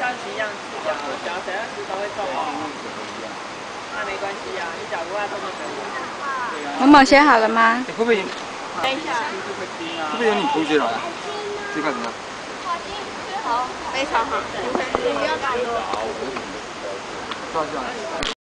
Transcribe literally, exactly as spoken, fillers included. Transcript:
消息一样治疗，只要谁要石头会中，那没关系啊，你脚如果要痛就可以了。 某某写好了吗？ 会不会？ 等一下， 会不会有你同学来？这个怎么样？ 好，非常好，你不要打我。 照相。